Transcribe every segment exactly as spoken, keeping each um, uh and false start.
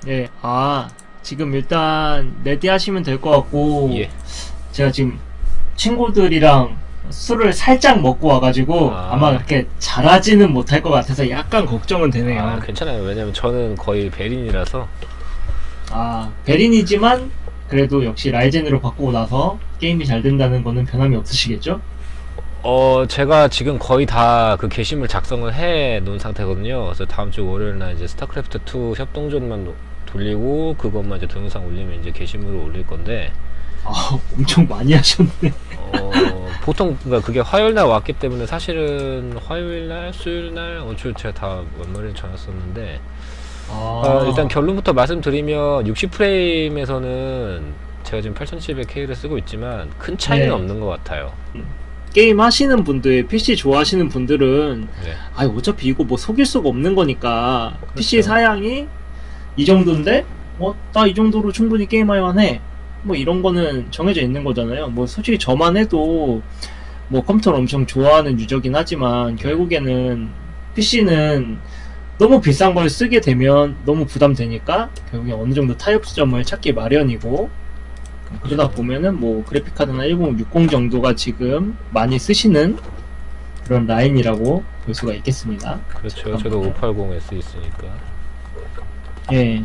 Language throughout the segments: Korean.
예, 아, 지금 일단 레디 하시면 될 것 같고, 예. 제가 지금 친구들이랑 술을 살짝 먹고 와가지고 아. 아. 마 그렇게 잘하지는 못할 것 같아서 약간 걱정은 되네요. 아, 괜찮아요. 왜냐면 저는 거의 베린이라서. 아, 베린이지만 그래도 역시 라이젠으로 바꾸고 나서 게임이 잘 된다는 거는 변함이 없으시겠죠? 어, 제가 지금 거의 다 그 게시물 작성을 해 놓은 상태거든요. 그래서 다음 주 월요일 날 이제 스타크래프트 투 협동전만 노- 돌리고 그것만 이제 동영상 올리면 이제 게시물을 올릴 건데, 아, 엄청 많이 하셨네. 어, 보통 그러니까 그게 화요일 날 왔기 때문에 사실은 화요일 날, 수요일 날 어차피 제가 다 웬만히 전했었는데, 아, 어, 일단 결론부터 말씀드리면 육십 프레임에서는 제가 지금 팔천칠백 케이를 쓰고 있지만 큰 차이는 네. 없는 것 같아요. 게임 하시는 분들, 피씨 좋아하시는 분들은 네. 아, 어차피 이거 뭐 속일 수가 없는 거니까 그렇죠. 피씨 사양이 이 정도인데 어, 나 이 정도로 충분히 게임할만 해. 뭐 이런 거는 정해져 있는 거잖아요. 뭐 솔직히 저만 해도 뭐 컴퓨터를 엄청 좋아하는 유저긴 하지만 결국에는 피씨는 너무 비싼 걸 쓰게 되면 너무 부담되니까 결국에 어느 정도 타협점을 찾기 마련이고, 그러다 보면은 뭐 그래픽카드나 천육십 정도가 지금 많이 쓰시는 그런 라인이라고 볼 수가 있겠습니다. 그렇죠. 저도 오백팔십 에스 있으니까. 예.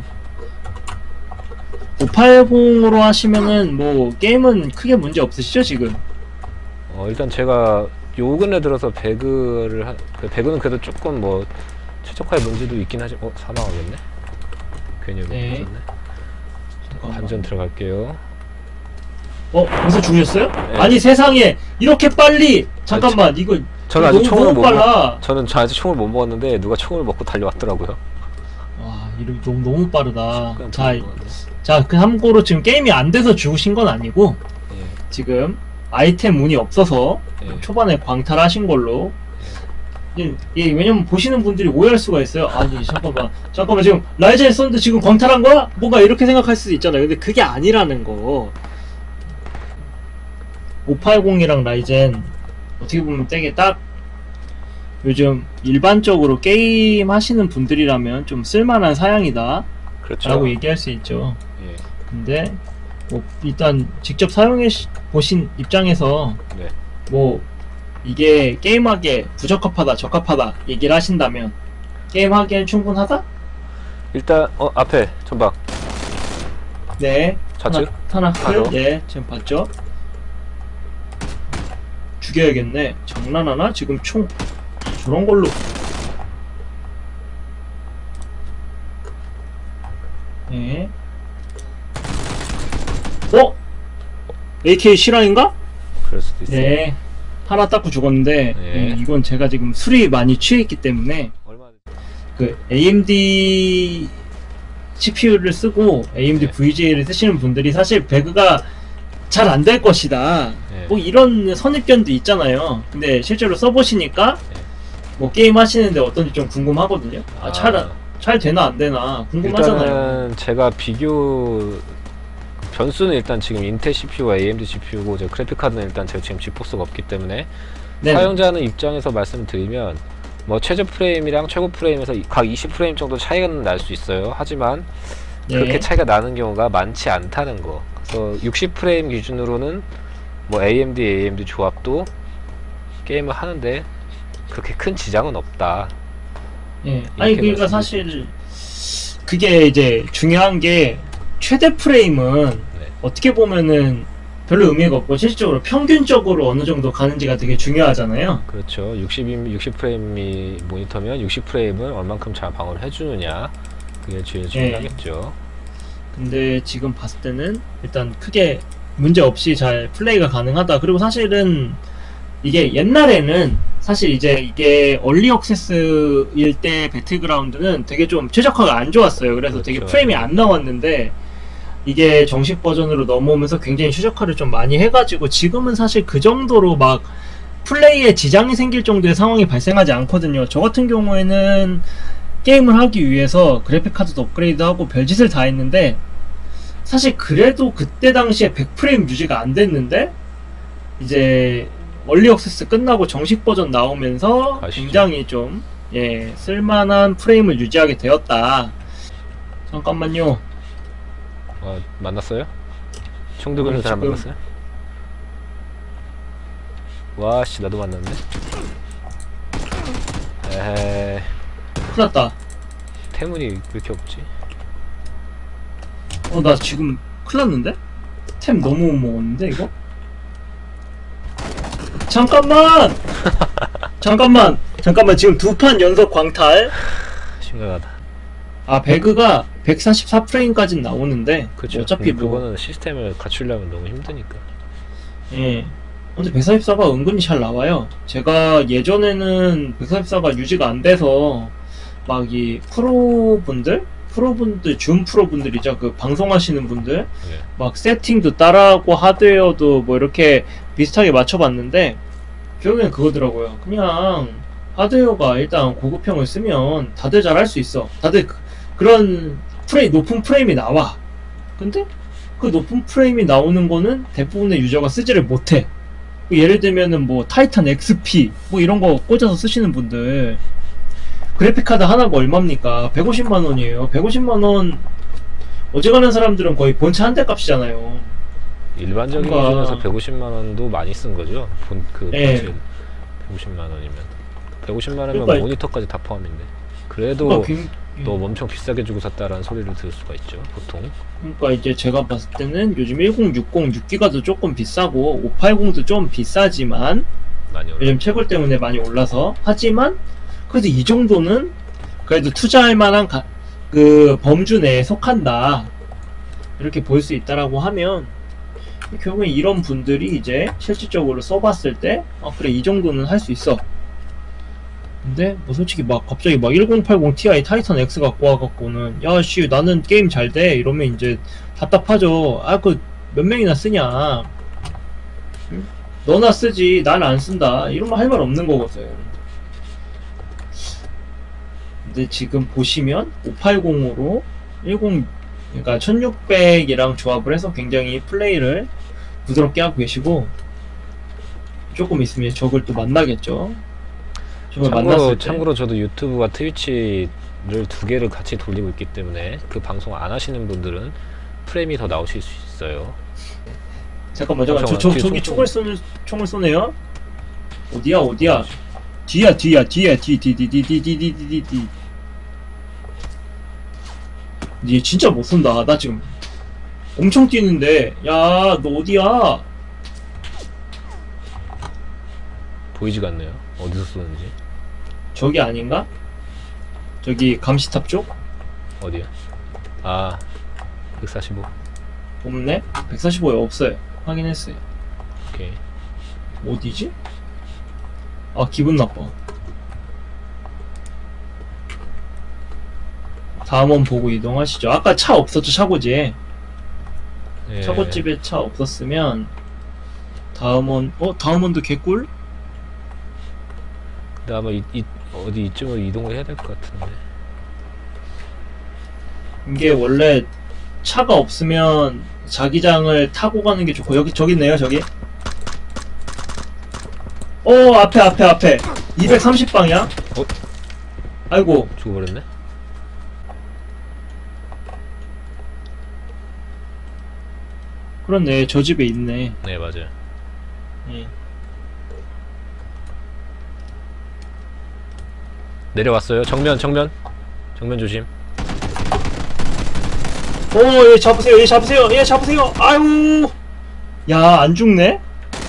오백팔십으로 하시면은 뭐 게임은 크게 문제 없으시죠 지금? 어, 일단 제가 요 근래 들어서 배그를 하, 그 배그는 그래도 조금 뭐 최적화의 문제도 있긴 하지. 어, 사망하겠네. 괜히 여기 네. 네 반전 들어갈게요. 어, 벌써 죽으셨어요? 네. 아니 세상에 이렇게 빨리! 잠깐만 이거 저는 아직 너무, 총을 너무 못 빨라. 먹, 저는 저 아직 총을 못 먹었는데 누가 총을 먹고 달려왔더라고요. 와, 이거 너무 너무 빠르다. 잠깐 자, 들어보는데. 자, 그 참고로 지금 게임이 안 돼서 죽으신 건 아니고 예. 지금 아이템 운이 없어서 예. 초반에 광탈하신 걸로. 예, 예, 왜냐면 보시는 분들이 오해할 수가 있어요. 아니 잠깐만 잠깐만 지금 라이젠 썼는데 지금 광탈한 거야? 뭔가 이렇게 생각할 수도 있잖아요. 근데 그게 아니라는 거. 오백팔십이랑 라이젠 어떻게 보면 되게 딱 요즘 일반적으로 게임 하시는 분들이라면 좀 쓸만한 사양이다 그렇죠. 라고 얘기할 수 있죠. 예. 근데 뭐 일단 직접 사용해 시- 보신 입장에서 네. 뭐 이게 게임하기에 부적합하다 적합하다 얘기를 하신다면 게임하기엔 충분하다? 일단 어 앞에 전방 네. 좌측 하나 하나. 클? 예, 지금 봤죠? 죽여야겠네. 장난하나? 지금 총 저런 걸로. 예. 어? 에이케이 실화인가? 그럴 수도 있어요. 네. 하나 닦고 죽었는데 네. 예, 이건 제가 지금 술이 많이 취했기 때문에 얼마 그 에이엠디 씨피유를 쓰고 에이엠디 네. 브이지에이를 쓰시는 분들이 사실 배그가 잘 안 될 것이다. 네. 뭐 이런 선입견도 있잖아요. 근데 실제로 써보시니까 네. 뭐 게임 하시는데 어떤지 좀 궁금하거든요. 아, 잘, 잘 되나 안 되나 궁금하잖아요. 일단은 제가 비교 변수는 일단 지금 인텔 씨피유와 에이엠디 씨피유고 제 그래픽 카드는 일단 제가 지금 지포스가 없기 때문에 네. 사용자는 입장에서 말씀드리면 뭐 최저 프레임이랑 최고 프레임에서 각 이십 프레임 정도 차이가 날 수 있어요. 하지만 네. 그렇게 차이가 나는 경우가 많지 않다는 거. 그래서 육십 프레임 기준으로는 뭐 에이엠디, 에이엠디 조합도 게임을 하는데 그렇게 큰 지장은 없다. 예. 아니 그러니까 말씀드릴 사실 그게 이제 중요한 게 최대 프레임은 네. 어떻게 보면은 별로 의미가 없고 실질적으로 평균적으로 어느 정도 가는지가 되게 중요하잖아요. 그렇죠. 육십, 육십 프레임이 모니터면 육십 프레임을 얼만큼 잘 방어를 해주느냐 그게 제일 중요하겠죠. 근데 지금 봤을 때는 일단 크게 문제 없이 잘 플레이가 가능하다. 그리고 사실은 이게 옛날에는 사실 이제 이게 얼리 액세스일 때 배틀그라운드는 되게 좀 최적화가 안 좋았어요. 그래서 그렇죠. 되게 프레임이 안 나왔는데 이게 정식 버전으로 넘어오면서 굉장히 최적화를 좀 많이 해가지고 지금은 사실 그 정도로 막 플레이에 지장이 생길 정도의 상황이 발생하지 않거든요. 저 같은 경우에는 게임을 하기 위해서 그래픽카드도 업그레이드하고 별짓을 다 했는데 사실 그래도 그때 당시에 백 프레임 유지가 안 됐는데 이제 얼리 액세스 끝나고 정식 버전 나오면서 아시죠? 굉장히 좀 예, 쓸만한 프레임을 유지하게 되었다. 잠깐만요. 어, 만났어요? 총 들고 있는 사람 지금- 만났어요? 와씨 나도 만났네. 에헤 큰일 났다. 태문이 왜 이렇게 없지? 어, 나 지금 큰일 났는데? 템 너무 못 먹었는데, 이거? 잠깐만! 잠깐만! 잠깐만, 지금 두 판 연속 광탈? 심각하다. 아, 배그가 백사십사 프레임까지는 나오는데, 그쵸. 뭐 어차피 근데 뭐, 그거는 시스템을 갖추려면 너무 힘드니까. 예. 근데 백사십사가 은근히 잘 나와요. 제가 예전에는 백사십사가 유지가 안 돼서, 막 이 프로분들? 프로분들, 줌 프로분들이죠. 그 방송하시는 분들. 네. 막 세팅도 따라하고 하드웨어도 뭐 이렇게 비슷하게 맞춰봤는데, 결국엔 그거더라고요. 그냥 하드웨어가 일단 고급형을 쓰면 다들 잘 할 수 있어. 다들 그, 그런 프레임, 높은 프레임이 나와. 근데 그 높은 프레임이 나오는 거는 대부분의 유저가 쓰지를 못해. 뭐 예를 들면은 뭐 타이탄 엑스피 뭐 이런 거 꽂아서 쓰시는 분들, 그래픽카드 하나가 얼마입니까? 백오십만 원이에요. 백오십만 원 어지간한 사람들은 거의 본체 한 대 값이잖아요. 일반적인 그러니까- 기준에서 백오십만 원도 많이 쓴 거죠. 본, 그, 예. 본체 백오십만 원이면. 백오십만 원이면 그러니까- 모니터까지 다 포함인데. 그래도 그러니까, 굉- 너 엄청 비싸게 주고 샀다라는 소리를 들을 수가 있죠, 보통. 그러니까 이제 제가 봤을 때는 요즘 천육십, 육 기가도 조금 비싸고 오백팔십도 좀 비싸지만 많이 올라. 요즘 채굴 때문에 많이 올라서, 하지만 그래도 이 정도는 그래도 투자할 만한 가, 그 범주 내에 속한다, 이렇게 볼 수 있다라고 하면, 결국엔 이런 분들이 이제 실질적으로 써봤을 때 아 그래 이 정도는 할 수 있어. 근데 뭐 솔직히 막 갑자기 막 천팔십 티아이 타이탄 X 갖고 와갖고는 야씨 나는 게임 잘 돼 이러면 이제 답답하죠. 아 그 몇 명이나 쓰냐, 응? 너나 쓰지 난 안 쓴다 이러면 할 말 없는 거거든. 근데 지금 보시면 오백팔십으로 십, 그러니까 천육백이랑 조합을 해서 굉장히 플레이를 부드럽게 하고 계시고, 조금 있으면 적을 또 만나겠죠. 적을 참고로, 만났을 때 참고로 저도 유튜브와 트위치를 두 개를 같이 돌리고 있기 때문에 그 방송 안 하시는 분들은 프레임이 더 나오실 수 있어요. 잠깐만 잠깐만 저, 잠깐만, 저, 뒤에 저기 총- 총을 쏘는 총을 쏘네요. 어디야 어디야? 뒤야 뒤야 뒤야 뒤뒤뒤뒤뒤뒤뒤뒤. 얘 진짜 못 쏜다. 나 지금 엄청 뛰는데. 야 너 어디야? 보이지가 않네요. 어디서 쏘는지. 저기 아닌가? 저기 감시탑 쪽? 어디야? 아, 백사십오. 없네? 백사십오에 없어요. 확인했어요. 오케이. 어디지? 아 기분 나빠. 다음 원 보고 이동하시죠. 아까 차 없었죠, 차고지에. 예. 차고집에 차 없었으면 다음 원, 어? 다음 원도 개꿀? 근데 아마 이, 이, 어디 이쪽으로 이동을 해야 될 것 같은데. 이게 원래 차가 없으면 자기장을 타고 가는 게 좋고, 여기 저기 있네요, 저기. 어, 앞에 앞에 앞에 이백삼십 방향. 어? 아이고, 죽어버렸네? 그렇네, 저 집에 있네. 네, 맞아요. 예. 내려왔어요. 정면, 정면. 정면 조심. 오, 얘 잡으세요, 얘 잡으세요, 얘 잡으세요. 아유, 야, 안 죽네?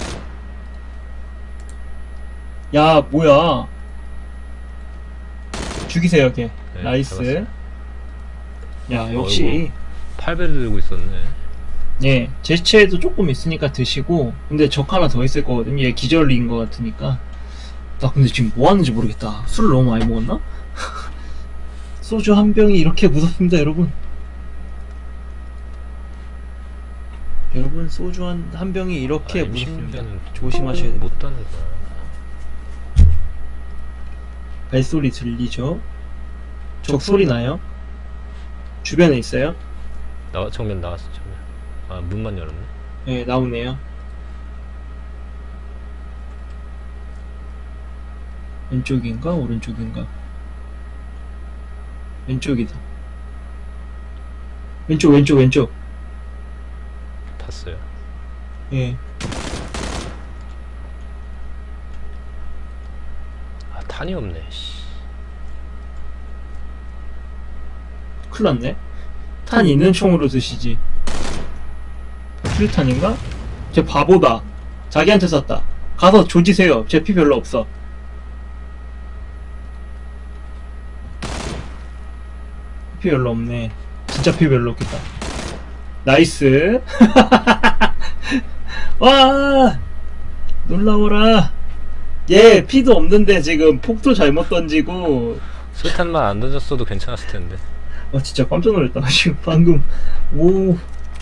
야, 뭐야? 죽이세요, 걔. 네, 나이스. 잡았어요. 야, 역시. 팔 배를 들고 있었네. 예, 제시체에도 조금 있으니까 드시고, 근데 적 하나 더 있을 거거든요. 얘 기절인 것 같으니까. 나 근데 지금 뭐 하는지 모르겠다. 술을 너무 많이 먹었나? 소주 한 병이 이렇게 무섭습니다, 여러분. 여러분, 소주 한, 한 병이 이렇게 아, 무섭습니다. 엠십육에는 조심하셔야 돼요. 못 따는 거야. 발소리 들리죠? 적 소리 나요? 주변에 있어요? 나와, 정면 나왔어, 정면. 아, 문만 열었네. 예, 나오네요. 왼쪽인가? 오른쪽인가? 왼쪽이다. 왼쪽 왼쪽 왼쪽. 봤어요. 예. 아, 탄이 없네. 씨. 큰일 났네. 탄 있는 총으로 드시지. 수류탄인가? 쟤 바보다. 자기한테 쐈다. 가서 조지세요. 쟤 피 별로 없어. 피 별로 없네. 진짜 피 별로 없겠다. 나이스. 와, 놀라워라. 얘 피도 없는데 지금 폭도 잘못 던지고. 수탄만 안 던졌어도 괜찮았을 텐데. 아 진짜 깜짝 놀랐다. 지금 방금. 오.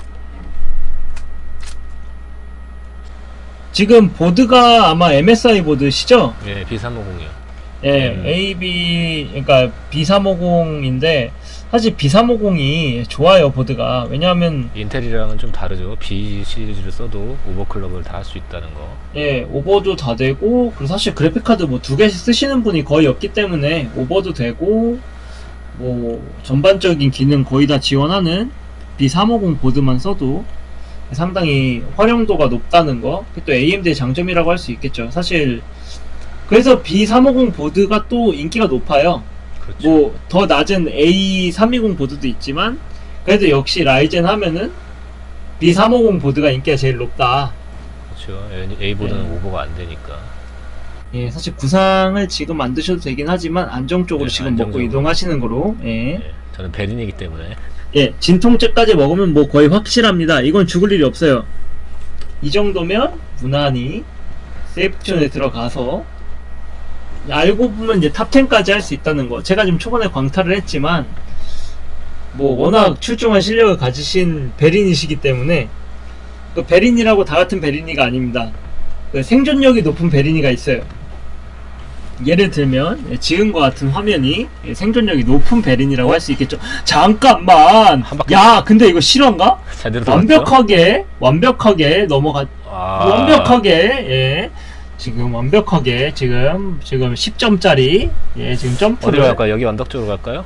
지금 보드가 아마 엠에스아이 보드시죠? 예, 비 삼오공이요. 예, 음. 에이비, 그러니까 비 삼오공인데 사실 비 삼오공이 좋아요, 보드가. 왜냐하면 인텔이랑은 좀 다르죠. B 시리즈를 써도 오버클럭을 다 할 수 있다는 거. 예, 오버도 다 되고, 그리고 사실 그래픽카드 뭐 두 개씩 쓰시는 분이 거의 없기 때문에 오버도 되고, 뭐 전반적인 기능 거의 다 지원하는 비 삼오공 보드만 써도 상당히 활용도가 높다는 거, 그게 또 에이엠디의 장점이라고 할 수 있겠죠. 사실 그래서 비 삼오공 보드가 또 인기가 높아요. 그렇죠. 뭐 더 낮은 에이 삼이공 보드도 있지만 그래도 역시 라이젠 하면은 비 삼오공 보드가 인기가 제일 높다. 그렇죠. A보다는 네. 오버가 안 되니까. 예, 사실 구상을 지금 만드셔도 되긴 하지만 안정적으로 네, 지금 먹고 안정적으로. 이동하시는 거로. 예. 예, 저는 베린이기 때문에. 예, 진통제까지 먹으면 뭐 거의 확실합니다. 이건 죽을 일이 없어요. 이 정도면 무난히 세이프존에 들어가서 알고 보면 이제 탑 텐까지 할 수 있다는 거. 제가 지금 초반에 광탈을 했지만 뭐 워낙 출중한 실력을 가지신 베린이시기 때문에 그 베린이라고 다 같은 베린이가 아닙니다. 그 생존력이 높은 베린이가 있어요. 예를 들면 지금과 같은 화면이 생존력이 높은 베린이라고 할 수 있겠죠. 잠깐만. 한 바퀴- 야, 근데 이거 실화인가? 제대로 들어갔죠? 완벽하게 완벽하게 넘어가. 아, 완벽하게, 예. 지금 완벽하게 지금 지금 십 점짜리 예 지금 어디로 점프를 갈까요? 여기 언덕 쪽으로 갈까요?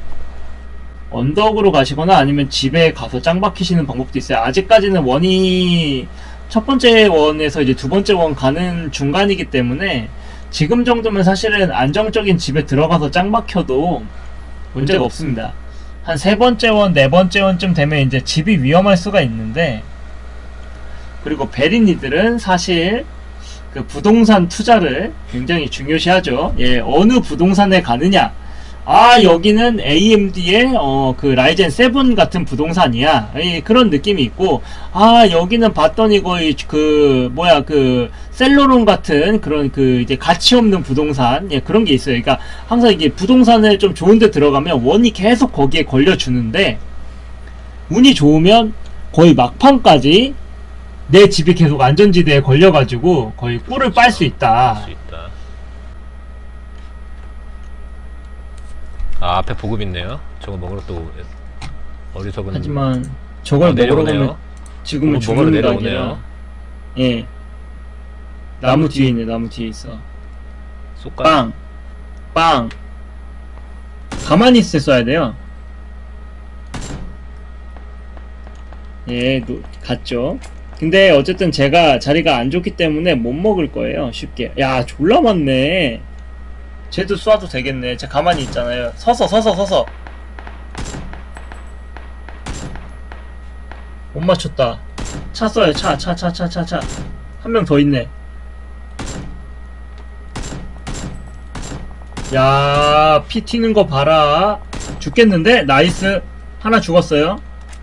언덕으로 가시거나 아니면 집에 가서 짱 박히시는 방법도 있어요. 아직까지는 원이 첫 번째 원에서 이제 두 번째 원 가는 중간이기 때문에 지금 정도면 사실은 안정적인 집에 들어가서 짱 박혀도 문제가 없습니다. 한 세 번째 원, 네 번째 원쯤 되면 이제 집이 위험할 수가 있는데, 그리고 베린이들은 사실 그 부동산 투자를 굉장히 중요시하죠. 예, 어느 부동산에 가느냐. 아, 여기는 에이엠디의 어, 그 라이젠 세븐 같은 부동산이야. 예, 그런 느낌이 있고, 아, 여기는 봤더니 거의 그 뭐야 그 셀러론 같은 그런 그 이제 가치 없는 부동산, 예, 그런 게 있어요. 그러니까 항상 이게 부동산을 좀 좋은데 들어가면 원이 계속 거기에 걸려주는데, 운이 좋으면 거의 막판까지 내 집이 계속 안전지대에 걸려가지고 거의 꿀을 빨 수 있다. 수 있다. 아, 앞에 보급 있네요. 저거 먹으러 또 어리석은. 하지만 저걸 어, 먹으러 내려오네요. 가면 지금은 보급 먹으러 죽는 거 내려오네요. 아니야. 예. 나무 뒤에 있네. 나무 뒤에 있어. 쏠까? 빵! 빵! 가만히 있을 때 쏴야 돼요. 예, 노, 갔죠. 근데 어쨌든 제가 자리가 안 좋기 때문에 못 먹을 거예요. 쉽게. 야, 졸라 많네. 쟤도 쏴도 되겠네. 쟤 가만히 있잖아요. 서서, 서서, 서서. 못 맞췄다. 차 쏴요. 차, 차, 차, 차, 차, 차. 한 명 더 있네. 야, 피 튀는 거 봐라. 죽겠는데? 나이스. 하나 죽었어요.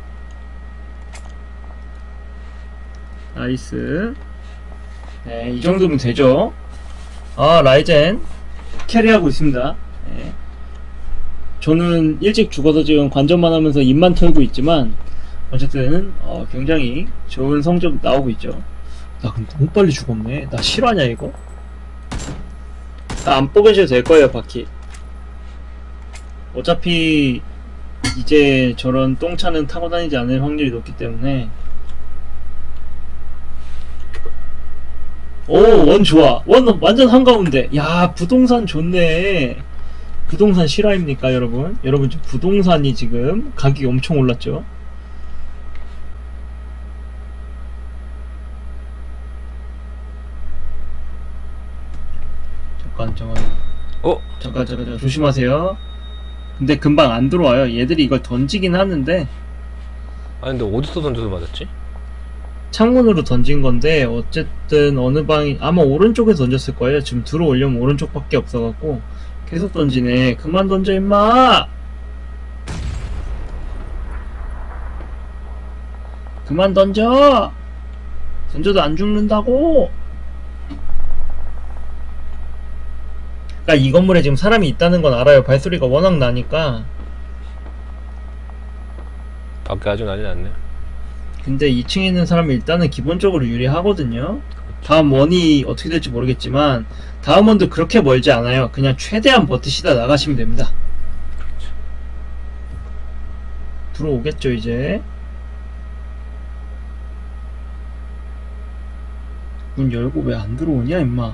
나이스. 네, 이 정도면 되죠. 아, 라이젠 캐리하고 있습니다. 네. 저는 일찍 죽어서 지금 관전만 하면서 입만 털고 있지만 어쨌든 어, 굉장히 좋은 성적 나오고 있죠. 나 근데 너무 빨리 죽었네. 나 실화냐 이거? 나 안 뽑으셔도 될 거예요, 바퀴. 어차피 이제 저런 똥차는 타고 다니지 않을 확률이 높기 때문에. 오, 원 좋아. 원 완전 한가운데. 야, 부동산 좋네. 부동산 실화입니까, 여러분? 여러분, 지금 부동산이 지금 가격이 엄청 올랐죠? 어? 잠깐 잠깐 잠깐 조심하세요. 근데 금방 안 들어와요. 얘들이 이걸 던지긴 하는데 아니 근데 어디서 던져서 맞았지? 창문으로 던진 건데 어쨌든 어느 방이 아마 오른쪽에서 던졌을 거예요. 지금 들어오려면 오른쪽밖에 없어갖고 계속 던지네. 그만 던져 임마. 그만 던져. 던져도 안 죽는다고. 그러니까 이 건물에 지금 사람이 있다는 건 알아요. 발소리가 워낙 나니까. 밖에 아주 난리 났네. 근데 이 층에 있는 사람이 일단은 기본적으로 유리하거든요. 다음 원이 어떻게 될지 모르겠지만 다음 원도 그렇게 멀지 않아요. 그냥 최대한 버티시다 나가시면 됩니다. 들어오겠죠 이제. 문 열고 왜 안 들어오냐 임마.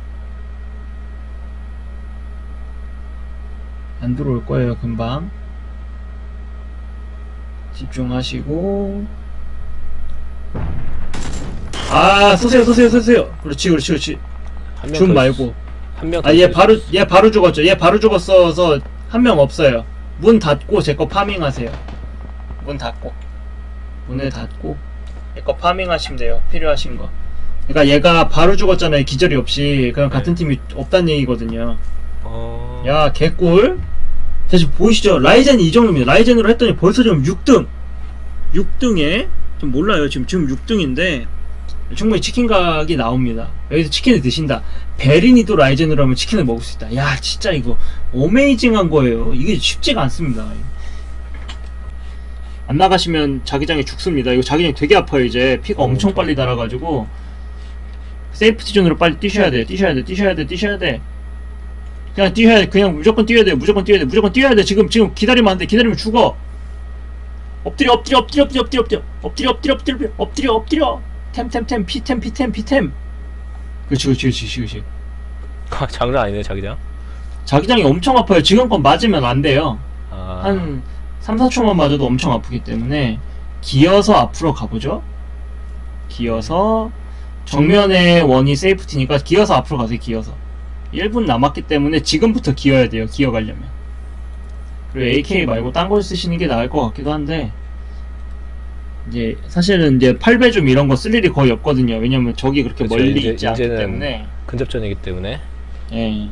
안 들어올 거예요 금방. 집중하시고. 아 쏘세요 쏘세요 쏘세요. 그렇지 그렇지 그렇지. 한 줌 명 말고. 한명 아 얘 바로 얘 바로 죽었죠. 얘 바로 죽었어서 한 명 없어요. 문 닫고 제 거 파밍하세요. 문 닫고 문을 닫고 제 거 파밍하시면 돼요. 필요하신 거. 그러니까 얘가 바로 죽었잖아요. 기절이 없이. 그냥 네. 같은 팀이 없단 얘기거든요. 어... 야 개꿀. 자 지금 보이시죠? 라이젠이 이 정도입니다. 라이젠으로 했더니 벌써 지금 육 등 육 등에 좀 몰라요. 지금 지금 육 등인데 충분히 치킨 각이 나옵니다. 여기서 치킨을 드신다. 베린이도 라이젠으로 하면 치킨을 먹을 수 있다. 야 진짜 이거 어메이징한 거예요. 이게 쉽지가 않습니다. 안 나가시면 자기장이 죽습니다. 이거 자기장 되게 아파요. 이제 피가 엄청 빨리 달아가지고 세이프티 존으로 빨리 뛰셔야 돼. 뛰셔야 돼. 뛰셔야 돼. 뛰셔야 돼. 그냥 뛰어야 돼. 그냥 무조건 뛰어야 돼. 무조건 뛰어야 돼. 무조건 뛰어야 돼. 지금 지금 기다리면 안 돼. 기다리면 죽어. 엎드려 엎드려 엎드려 엎드려 엎드려 엎드려 엎드려 엎드려 엎드려 엎드려 템템템 피템 피템 피템. 그렇지 그렇지 그렇지 그렇지. 장난 아니네 자기장. 자기장이 엄청 아파요. 지금 건 맞으면 안 돼요. 아... 한 삼, 사 초만 맞아도 엄청 아프기 때문에 기어서 앞으로 가보죠. 기어서 정면에 원이 세이프티니까 기어서 앞으로 가세요. 기어서 일 분 남았기 때문에 지금부터 기어야 돼요. 기어가려면. 그리고 에이케이 말고 딴 걸 쓰시는 게 나을 것 같기도 한데 이제 사실은 이제 팔 배 줌 이런 거 쓸 일이 거의 없거든요. 왜냐면 적이 그렇게 그쵸, 멀리 이제- 있지 않기 이제는 때문에. 근접전이기 때문에. 예.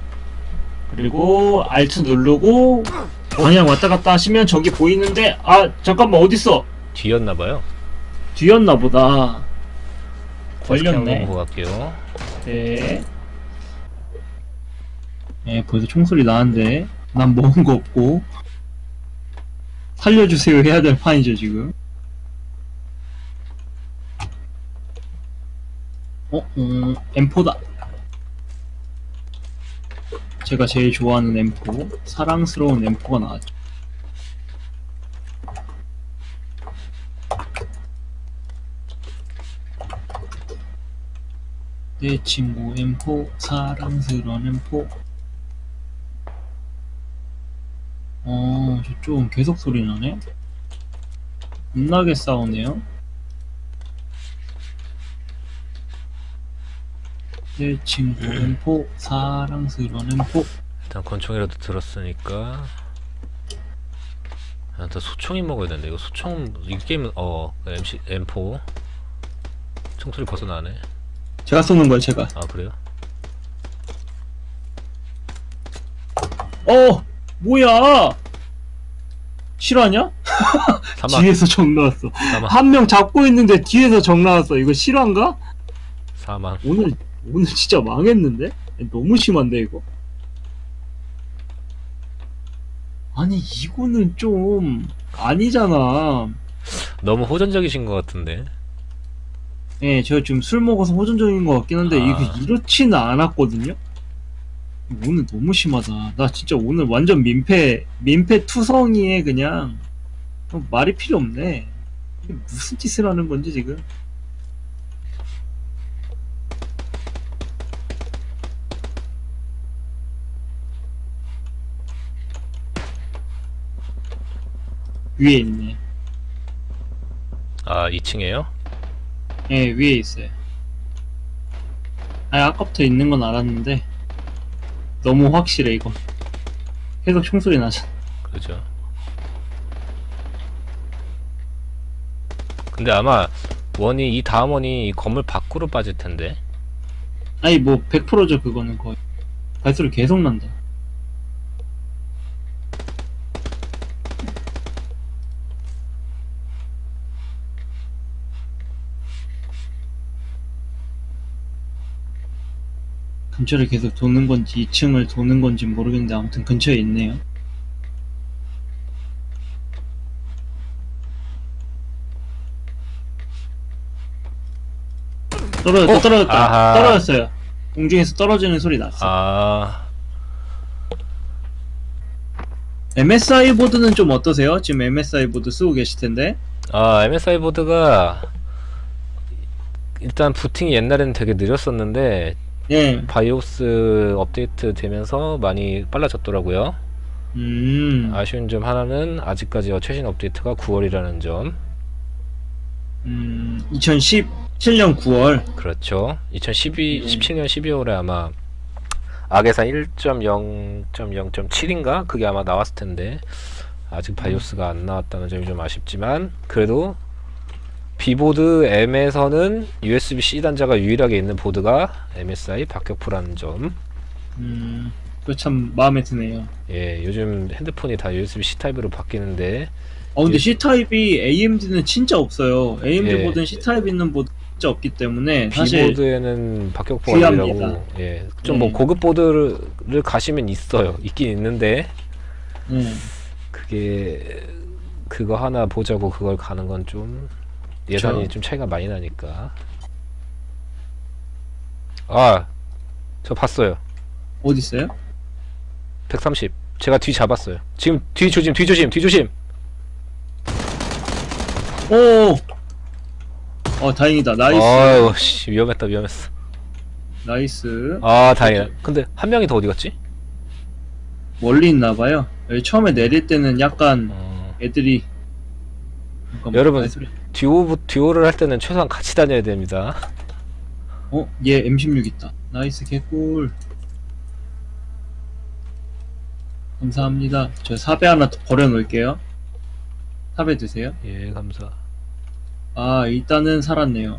그리고 알트 누르고 방향 왔다 갔다 하시면 적이 보이는데 아 잠깐만 어딨어? 뒤였나봐요. 뒤였나 보다. 한번 걸렸네. 보고 갈게요. 네. 예, 벌써 총소리 나는데 난 먹은 거 없고 살려주세요 해야 될 판이죠 지금. 어? 음, 엠포다. 제가 제일 좋아하는 엠포, 사랑스러운 엠포가 나왔죠. 내 친구 엠포, 사랑스러운 엠포. 어, 저쪽은 계속 소리 나네? 겁나게 싸우네요. 내 친구 엠포, 사랑스러운 엠포. 일단 권총이라도 들었으니까. 아, 나 소총이 먹어야 되는데 이거 소총 이 게임은 어 엠씨 엠포 총소리 벌써 나네. 제가 쏘는 거예요, 제가. 아 그래요? 어! 뭐야! 실화냐? 사망. 뒤에서 적 나왔어. 사망. 한 명 잡고 있는데 뒤에서 적 나왔어. 이거 실화인가? 사망. 오늘, 오늘 진짜 망했는데? 너무 심한데, 이거? 아니, 이거는 좀, 아니잖아. 너무 호전적이신 것 같은데. 예, 제가 지금 술 먹어서 호전적인 것 같긴 한데, 아. 이거 이렇지는 않았거든요? 오늘 너무 심하다. 나 진짜 오늘 완전 민폐, 민폐 투성이에 그냥, 어, 말이 필요 없네. 이게 무슨 짓을 하는 건지, 지금. 위에 있네. 아 이 층에요? 예, 위에 있어요. 아, 아까부터 있는 건 알았는데, 너무 확실해 이거. 계속 총소리 나잖아. 그죠. 근데 아마 원이 이 다음 원이 이 건물 밖으로 빠질 텐데. 아니 뭐 백 퍼센트죠 그거는 거의. 발소리 계속 난다. 근처를 계속 도는 건지 이 층을 도는 건지 모르겠는데 아무튼 근처에 있네요. 떨어졌다, 어? 떨어졌다, 아하. 떨어졌어요. 공중에서 떨어지는 소리 났어. 아, 엠에스아이 보드는 좀 어떠세요? 지금 엠에스아이 보드 쓰고 계실 텐데. 아 엠에스아이 보드가 일단 부팅이 옛날에는 되게 느렸었는데 예. 바이오스 업데이트 되면서 많이 빨라졌더라고요. 음. 아쉬운 점 하나는 아직까지 최신 업데이트가 구월이라는 점. 음. 이천십칠 년 구월. 그렇죠. 이천십이, 음. 십칠 년 십이월에 아마 악에서 일 점 영 점 영 점 칠인가? 그게 아마 나왔을 텐데 아직 바이오스가 안 나왔다는 점이 좀 아쉽지만 그래도 B보드 M에서는 유에스비-C 단자가 유일하게 있는 보드가 엠에스아이 박격포라는 점. 음. 그 참 마음에 드네요. 예, 요즘 핸드폰이 다 유에스비-C 타입으로 바뀌는데 어 근데 예. C타입이 에이엠디는 진짜 없어요. 에이엠디 예. 보드는 C타입 있는 보드 진짜 없기 때문에 사실 B보드에는 박격포가 귀합니다. 아니라고. 예, 좀 뭐 네. 고급 보드를 가시면 있어요. 있긴 있는데 예. 그게 그거 하나 보자고 그걸 가는 건 좀 예산이 그쵸. 좀 차이가 많이 나니까. 아, 저 봤어요. 어디 있어요? 백삼십. 제가 뒤 잡았어요. 지금 뒤 조심, 뒤 조심, 뒤 조심. 오. 어 다행이다. 나이스. 아유, 씨, 위험했다, 위험했어. 나이스. 아, 다행이다. 근데 한 명이 더 어디 갔지? 멀리 있나봐요. 여기 처음에 내릴 때는 약간 어, 애들이 잠깐만, 여러분. 아이, 소리. 듀오 듀오를 할 때는 최소한 같이 다녀야 됩니다. 어? 얘 엠 십육 있다. 나이스 개꿀. 감사합니다. 저 사배 하나 더 버려놓을게요. 사배 드세요. 예, 감사. 아 일단은 살았네요.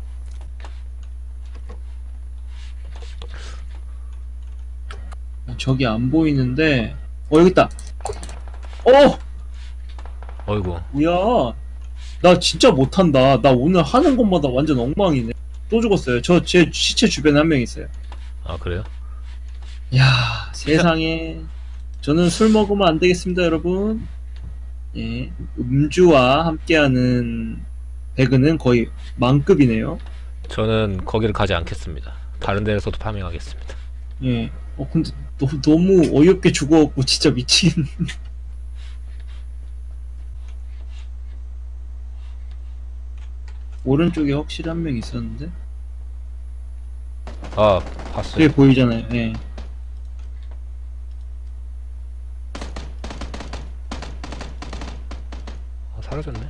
저기 안 보이는데 어 여기 있다. 어 어이구. 뭐야? 나 진짜 못한다. 나 오늘 하는 것마다 완전 엉망이네. 또 죽었어요. 저 제 시체 주변에 한 명 있어요. 아, 그래요? 야 세상에. 저는 술 먹으면 안 되겠습니다, 여러분. 예, 음주와 함께하는 배그는 거의 만급이네요. 저는 거기를 가지 않겠습니다. 다른 데에서도 파밍하겠습니다. 예. 어 근데 너, 너무 어이없게 죽어갖고 진짜 미치겠네. 오른쪽에 확실히 한 명 있었는데? 아, 봤어요. 그게 보이잖아요. 예. 아, 사라졌네.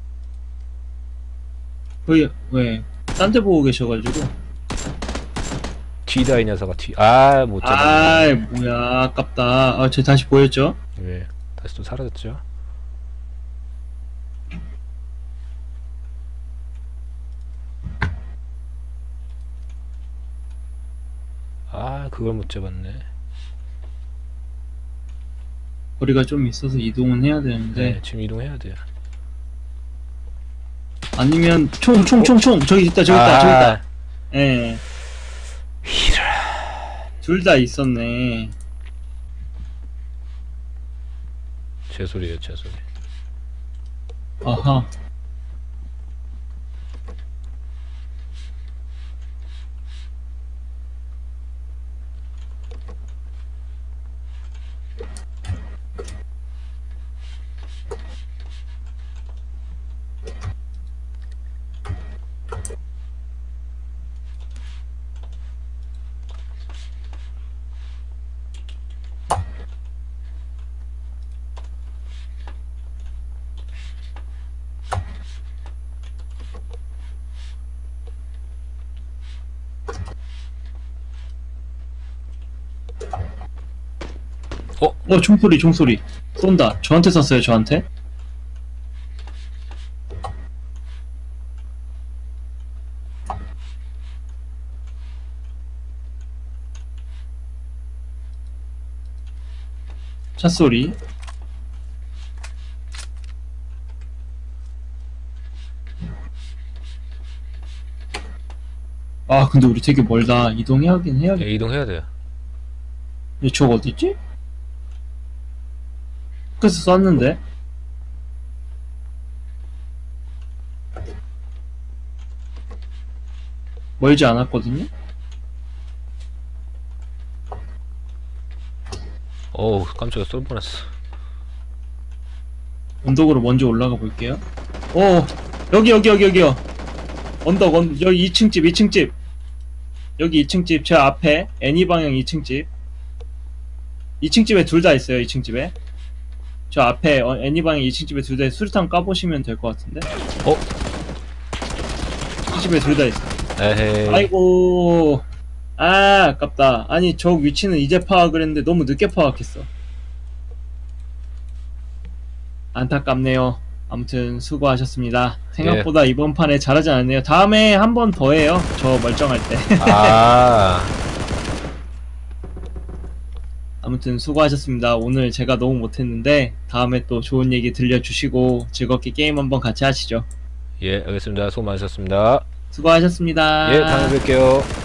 거의 왜? 딴 데 보고 계셔가지고. 뒤다 이 녀석아 뒤. 아, 못 잡았네. 아이 뭐야 아깝다. 아, 저 다시 보였죠? 왜? 다시 또 사라졌죠? 아, 그걸 못 잡았네. 거리가 좀 있어서 이동은 해야 되는데. 네, 지금 이동해야 돼요. 아니면 총 총 총 총 저기 있다 저기 있다 저기 있다. 예. 둘 다 있었네. 제 소리예요, 제 소리. 아하. 어? 어, 총소리, 총소리. 쏜다. 저한테 쐈어요, 저한테. 차 소리. 아, 근데 우리 되게 멀다. 이동해야긴 해야겠다. 예, 이동해야 돼요. 근데 저거 어딨지? 그래서 쐈는데? 멀지 않았거든요? 어우, 깜짝이야. 쏠 뻔했어. 언덕으로 먼저 올라가 볼게요. 어, 여기, 여기, 여기, 여기요. 언덕, 언, 여기 이 층 집, 이 층 집. 여기 이 층 집, 제 앞에, 애니 방향 이 층 집. 이 층 집에 둘 다 있어요, 이 층 집에. 저 앞에, 어, 애니 방향 이 층 집에 둘 다 수류탄 까보시면 될 것 같은데? 어? 이 집에 둘 다 있어. 에헤이. 아이고. 아, 아깝다. 아니, 저 위치는 이제 파악을 했는데 너무 늦게 파악했어. 안타깝네요. 아무튼 수고하셨습니다. 생각보다 이번 판에 잘하지 않았네요. 다음에 한 번 더 해요. 저 멀쩡할 때. 아. 아무튼 수고하셨습니다. 오늘 제가 너무 못했는데 다음에 또 좋은 얘기 들려주시고 즐겁게 게임 한번 같이 하시죠. 예, 알겠습니다. 수고 많으셨습니다. 수고하셨습니다. 예, 다음에 뵐게요.